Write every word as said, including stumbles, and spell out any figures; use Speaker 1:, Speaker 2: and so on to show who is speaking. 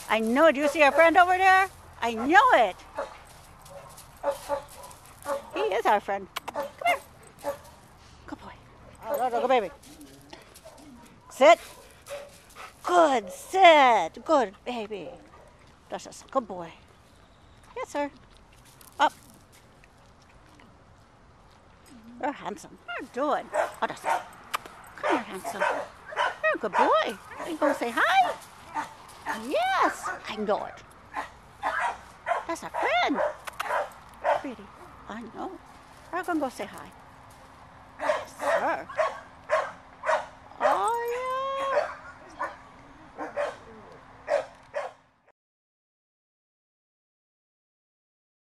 Speaker 1: I know it. Do you see our friend over there? I know it. He is our friend. Come here. Good boy. Oh, no, no, go baby. Sit. Good, sit. Good baby. That's just a good boy. Yes, sir. Up. You're handsome. You're doing. Oh, that's it. Come here, handsome. You're a good boy. Are you going to say hi? Yes, I know it. That's a friend. Pretty. I know. We're going to go say hi. Yes, sir.